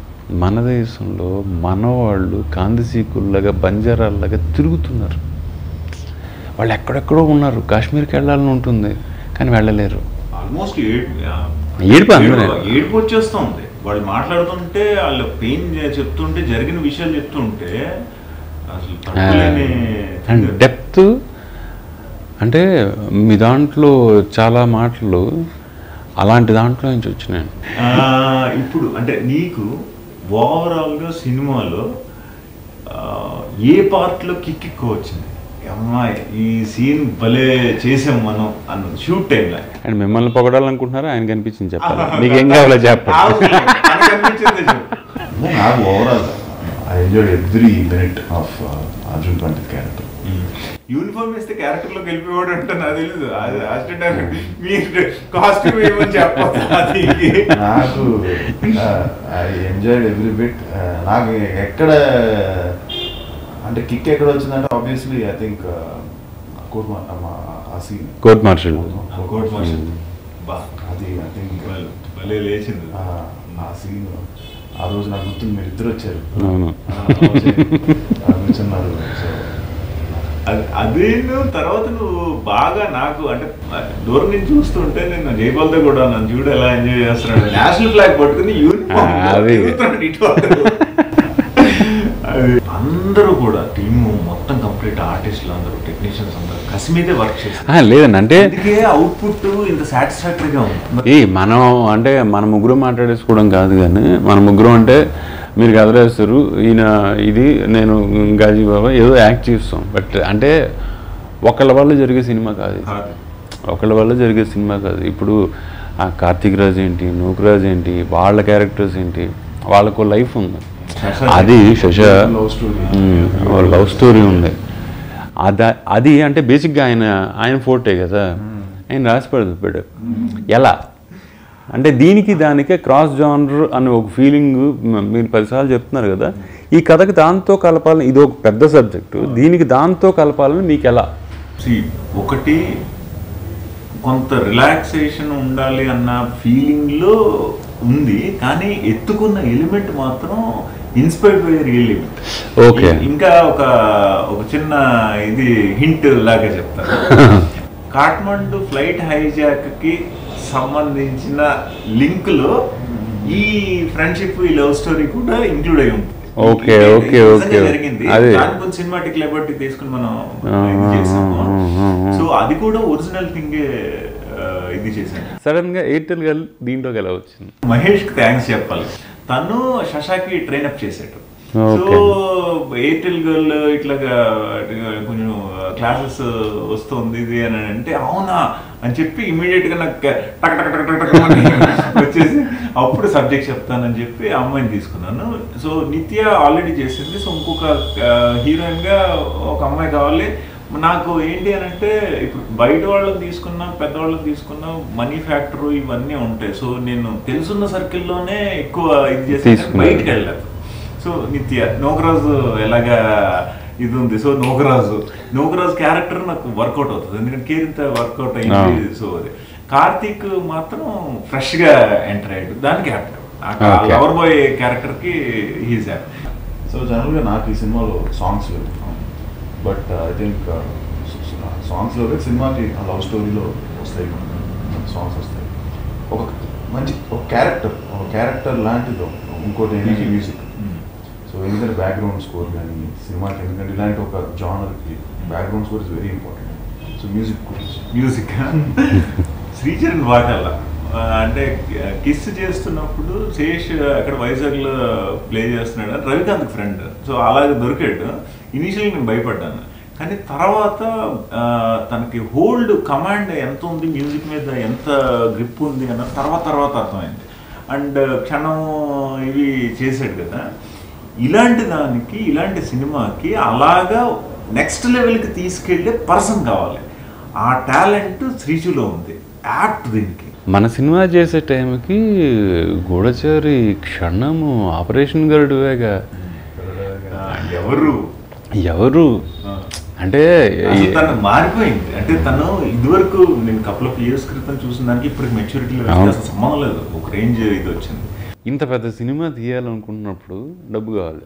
మనవాళ్ళు కాందిసీకుల్లాగా బంజారాల్లాగా తిరుగుతున్నారు. వాళ్ళు ఎక్కడెక్కడో ఉన్నారు, కాశ్మీర్కి వెళ్ళాలని ఉంటుంది కానీ వెళ్ళలేరు. ఆల్మోస్ట్ ఏడుపు వచ్చేస్తుంది. వాళ్ళు మాట్లాడుతుంటే వాళ్ళ పెయిన్ చెప్తుంటే, జరిగిన విషయాలు చెప్తుంటే అసలు అండ్ డెప్త్ అంటే మీ దాంట్లో చాలా మాటలు అలాంటి దాంట్లో నుంచి వచ్చినాయి. ఇప్పుడు అంటే నీకు ఓవరాల్గా సినిమాలో ఏ పార్ట్లో కిక్ ఎక్కువ వచ్చింది? అమ్మాయి ఈ సీన్ భలే చేసాం మనం అన్న షూట్ టైంలో. అండ్ మిమ్మల్ని పొగడాలనుకుంటున్నారా, ఆయన కనిపించింది చెప్పాలి, మీకేం కావాలో చెప్పండి. నాకు overall I enjoyed every minute of Arjun Pandit character. Uniform వేస్తే క్యారెక్టర్లోకి వెళ్ళిపోయాడు అంటే నాకు తెలియదు. మీరు కాస్ట్యూమ్ ఏమని చెప్పాలి. నాకు ఐ ఎంజాయ్డ్ ఎవ్రీ బిట్. నాకు ఎక్కడ అంటే కిక్ ఎక్కడ వచ్చిందంటే obviously I think court martial అది ఐ థింక్ భలే లేచింది ఆ సీన్. ఆ రోజు నాకు గుర్తుంది, మీరు ఇద్దరు వచ్చారు, కూర్చున్నారు. అదే తర్వాత నువ్వు బాగా నాకు అంటే దూరం నుంచి చూస్తుంటే నేను జైపాల్తో కూడా నన్ను చూడు ఎలా ఎంజాయ్ చేస్తున్నాడు, నేషనల్ ఫ్లాగ్ పట్టుకుని యూనిఫామ్. అందరూ కూడా టీము మొత్తం కంప్లీట్ ఆర్టిస్టులు అందరూ టెక్నీషియన్స్ అందరూ కసి మీదే వర్క్ చేస్తారు. లేదండి అంటే అవుట్పుట్ ఇంత సాటిస్ఫాక్టరీగా ఉంది. మనం అంటే మన ముగ్గురు మాట్లాడేసుకోవడం కాదు, కానీ మన ముగ్గురు అంటే మీరు కదలేస్తారు, ఈయన ఇది నేను గాజీ బాబా ఏదో యాక్ట్ చేస్తాం. బట్ అంటే ఒకళ్ళ వల్ల జరిగే సినిమా కాదు, ఒకళ్ళ వల్ల జరిగే సినిమా కాదు. ఇప్పుడు ఆ కార్తీక్ రాజ్ ఏంటి, నూకరాజ్ ఏంటి, వాళ్ళ క్యారెక్టర్స్ ఏంటి, వాళ్ళకు లైఫ్ ఉంది. అది శశ లవ్ స్టోరీ ఉంది. అది అంటే బేసిక్గా ఆయన ఫోర్టే కదా, ఆయన రాసి పడిపోయాడు. ఎలా అంటే దీనికి దానికే క్రాస్ జానర్ అనే ఒక ఫీలింగ్ మీరు 10 సార్లు చెప్తున్నారు కదా, ఈ కథకి దాంతో కలపాలని, ఇది ఒక పెద్ద సబ్జెక్టు, దీనికి దాంతో కలపాలని మీకు ఎలా? ఒకటి కొంత రిలాక్సేషన్ ఉండాలి అన్న ఫీలింగ్లో ఉంది, కానీ ఎత్తుకున్న ఎలిమెంట్ మాత్రం inspired by real element. Okay, ఇంకా ఒక చిన్న ఇది హింట్ లాగా చెప్తాను. కాఠ్మండు ఫ్లైట్ హైజాక్కి సంబంధించిన లింక్లో ఈ ఫ్రెండ్షిప్, ఈ లవ్ స్టోరీ కూడా ఇంక్లూడ్ అయి ఉంటుంది. ఓకే ఓకే ఓకే జరిగింది దాని కొంచెం సినిమాటిక్ లిబర్టీ తీసుకుని మనం ఇది చేసాము. సో అది కూడా ఒరిజినల్ థింగే ఇది చేశాను. సడన్ గా ఎయిర్టెల్ గర్ల్ దీంట్లోకి ఎలా వచ్చింది? మహేష్ కి థ్యాంక్స్ చెప్పాలి. తను శశాకి ట్రైన్అప్ చేసాడు. సో ఎయిర్టెల్ గర్ల్ ఇట్లాగా కొంచెం క్లాసెస్ వస్తుంది ఇది అని అంటే అవునా అని చెప్పి ఇమీడియట్ గా నాకు టక్ టక్ టక్ టక్ టక్ వచ్చేసి అప్పుడు సబ్జెక్ట్ చెప్తానని చెప్పి ఆ అమ్మాయిని తీసుకున్నాను. సో నిత్య ఆల్రెడీ చేసింది. సో ఇంకొక హీరోయిన్ గా ఒక అమ్మాయి కావాలి నాకు. ఏంటి అని అంటే ఇప్పుడు బయట వాళ్ళకి తీసుకున్నా, పెద్దవాళ్ళకి తీసుకున్నా మనీ ఫ్యాక్టర్ ఇవన్నీ ఉంటాయి. సో నేను తెలుసున్న సర్కిల్లోనే ఎక్కువ ఇది చేసి బయటకు వెళ్ళలేదు. సో నిత్య నోకరాజు ఎలాగా ఇది ఉంది. సో నోకరాజు క్యారెక్టర్ నాకు వర్కౌట్ అవుతుంది, ఎందుకంటే కేరింత వర్కౌట్ అయింది. సో అది కార్తీక్ మాత్రం ఫ్రెష్ గా ఎంటర్ అయ్యాడు, దానికి హ్యాపీ. లవర్ బాయ్ క్యారెక్టర్ కి హీజ్ హ్యాపీ. సో జనరల్గా నాకు ఈ సినిమాలో సాంగ్స్ లేవు, బట్ ఐ థింక్ సాంగ్స్లో సినిమాకి లవ్ స్టోరీలో వస్తాయి, సాంగ్స్ వస్తాయి. ఒక మంచి ఒక క్యారెక్టర్ లాంటిదో ఇంకోటి ఏంటంటే మ్యూజిక్. సో ఎందుకంటే బ్యాక్గ్రౌండ్ స్కోర్ కానీ సినిమాకి, ఎందుకంటే ఇలాంటి ఒక జానర్కి background score is very important. So music Sricharan వాటల్లా అంటే కిస్ చేస్తున్నప్పుడు శేష్ అక్కడ వైజాగ్లో ప్లే చేస్తున్నాడు, రవికాంత్ ఫ్రెండ్. సో అలాగే దొరికాడు. ఇనీషియల్గా నేను భయపడ్డాను, కానీ తర్వాత తనకి హోల్డ్ కమాండ్ ఎంత ఉంది, మ్యూజిక్ మీద ఎంత గ్రిప్ ఉంది అన్న తర్వాత అర్థమైంది. అండ్ క్షణం ఇవి చేశాడు కదా. ఇలాంటి దానికి, ఇలాంటి సినిమాకి అలాగా నెక్స్ట్ లెవెల్కి తీసుకెళ్ళే పర్సన్ కావాలి. ఆ టాలెంట్ శ్రీజులో ఉంది, యాప్ట్ దీనికి. మన సినిమా చేసే టైంకి గూఢచారి క్షణము ఆపరేషన్ గరుడువేగా ఎవరు అంటే మారిపోయింది. అంటే తను ఇదివరకు నేను కపుల్ ఆఫ్ ఇయర్స్ క్రితం చూసిన దానికి ఇప్పటికి మెచ్యూరిటీలో అసలు సంబంధం లేదు, ఒక రేంజ్ ఇది వచ్చింది. ఇంత పెద్ద సినిమా తీయాలనుకుంటున్నప్పుడు డబ్బు కావాలి.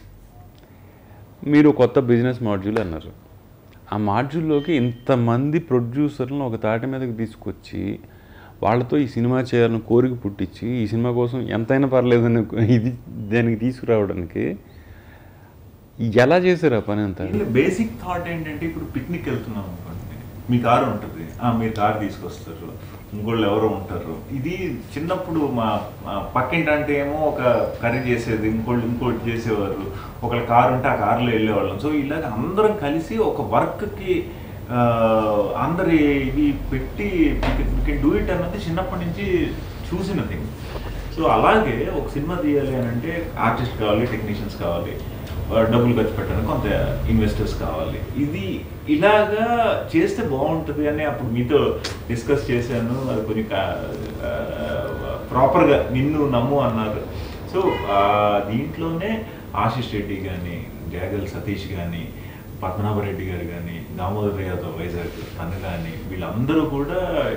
మీరు కొత్త బిజినెస్ మాడ్యూల్ అన్నారు. ఆ మాడ్యూల్లోకి ఇంతమంది ప్రొడ్యూసర్లను ఒక తాటి మీదకి తీసుకొచ్చి వాళ్ళతో ఈ సినిమా చేయాలని కోరిక పుట్టించి ఈ సినిమా కోసం ఎంతైనా పర్లేదని ఇది దానికి తీసుకురావడానికి ఎలా చేశారు ఆ పని అంతా? బేసిక్ థాట్ ఏంటంటే, ఇప్పుడు పిక్నిక్ వెళ్తున్నాం అనుకోండి, మీ కారు ఉంటుంది, మీరు కారు తీసుకొస్తారు, ఇంకోళ్ళు ఎవరో ఉంటారు. ఇది చిన్నప్పుడు మా పక్కింటంటే ఏమో ఒక కర్రీ చేసేది, ఇంకోటి చేసేవారు, ఒకళ్ళ కారు ఉంటే ఆ కారులో వెళ్ళేవాళ్ళం. సో ఇలాగ అందరం కలిసి ఒక వర్క్కి అందరి ఇవి పెట్టి డూ ఇట్ అన్నది చిన్నప్పటి నుంచి చూసిన థింగ్. సో అలాగే ఒక సినిమా తీయాలి అని అంటే ఆర్టిస్ట్ కావాలి, టెక్నీషియన్స్ కావాలి, డబ్బులు ఖర్చు పెట్టడానికి కొంత ఇన్వెస్టర్స్ కావాలి. ఇది ఇలాగా చేస్తే బాగుంటుంది అని అప్పుడు మీతో డిస్కస్ చేశాను. అది కొంచెం ప్రాపర్గా నిన్ను నమ్ము అన్నారు. సో దీంట్లోనే ఆశిష్ రెడ్డి కానీ, జాగల్ సతీష్ కానీ, పద్మనాభరెడ్డి గారు కానీ, దామోదర్ యాదవ్ వైజాగ్ తను కానీ, వీళ్ళందరూ కూడా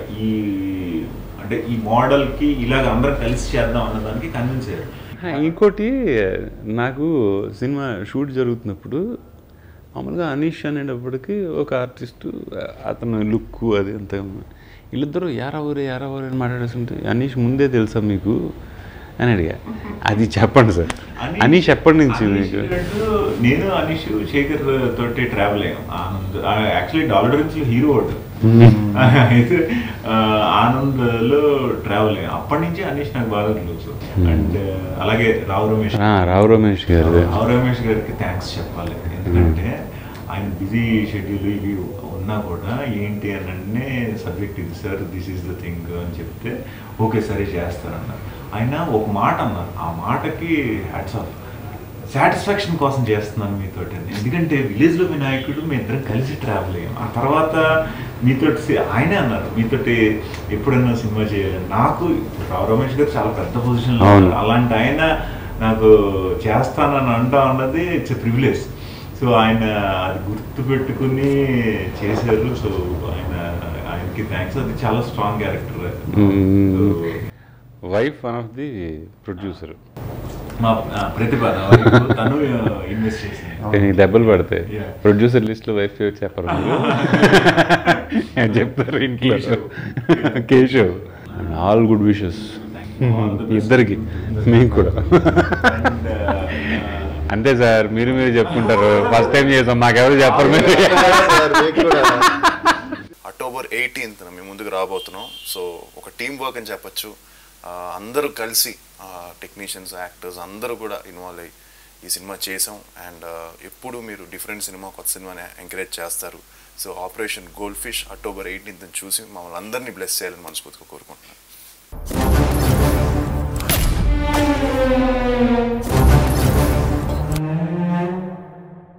ఈ మోడల్కి ఇలాగ అందరం కలిసి చేద్దాం అన్నదానికి కన్విన్స్ అయ్యారు. ఇంకోటి, నాకు సినిమా షూట్ జరుగుతున్నప్పుడు మామూలుగా అనీష్ అనేటప్పటికి ఒక ఆర్టిస్టు, అతను లుక్ అది అంత, వీళ్ళిద్దరూ యారావరే అని మాట్లాడేస్తుంటే, అనీష్ ముందే తెలుసా మీకు అని అడిగా. అది చెప్పండి సార్, అనీష్ ఎప్పటి నుంచి మీకు? నేను అనీష్ శేఖర్ తోటి ట్రావెల్ అయ్యాం. ఆనంద్ యాక్చువల్లీ డాలర్ హీరో ఒకటి అయితే ఆనంద్లో ట్రావెల్ అయ్యాం. అప్పటి నుంచి అనీష్ నాకు బాగా తెలుసు. అండ్ అలాగే రావు రమేష్ గారికి థ్యాంక్స్ చెప్పాలి. ఎందుకంటే ఆయన బిజీ షెడ్యూల్ ఇవి ఉన్నా కూడా ఏంటి అని సబ్జెక్ట్ ఇది sir, this is the thing అని చెప్తే ఓకే సరే చేస్తారన్నారు. ఆయన ఒక మాట అన్నారు, ఆ మాటకి హ్యాట్స్ ఆఫ్. సాటిస్ఫాక్షన్ కోసం చేస్తున్నాను మీతోటి. ఎందుకంటే విలేజ్లో వినాయకుడు మీ ఇద్దరం కలిసి ట్రావెల్ అయ్యాం. ఆ తర్వాత మీతోటి ఆయనే అన్నారు, మీతోటి ఎప్పుడైనా సినిమా చేయాలని. నాకు రావు రమేష్ గారు చాలా పెద్ద పొజిషన్లో ఉన్నారు, అలాంటి ఆయన నాకు చేస్తానని అంటా అన్నది ఇట్స్ ఎ ప్రివిలేజ్. సో ఆయన అది గుర్తుపెట్టుకుని చేశారు. సో ఆయనకి థ్యాంక్స్. అది చాలా strong character. Wife one of the producer మా ప్రతిభ తను ఇన్వెస్ట్ చేసింది. దెబ్బలు పడతాయి ప్రొడ్యూసర్ లిస్ట్ లో వైఫ్ చెప్పరు, చెప్తారు ఇంట్లో. కేశవ్, ఆల్ గుడ్ విషెస్ ఇద్దరికి, మీకు కూడా. అంతే సార్, మీరు చెప్పుకుంటారు. ఫస్ట్ టైం చేసాం, మాకెవరు చెప్పరు. మీరు అక్టోబర్ 18th మీ ముందుకు రాబోతున్నాం. సో ఒక టీమ్ వర్క్ అని చెప్పచ్చు. అందరూ కలిసి టెక్నీషియన్స్, యాక్టర్స్ అందరూ కూడా ఇన్వాల్వ్ అయ్యి ఈ సినిమా చేసాం. అండ్ ఎప్పుడు మీరు డిఫరెంట్ సినిమా, కొత్త సినిమాని ఎంకరేజ్ చేస్తారు. So operation goldfish October 18th చూసి మమ్మల్ని అందరినీ బ్లెస్ చేయాలని మనస్ఫూర్తిగా కోరుకుంటున్నాను.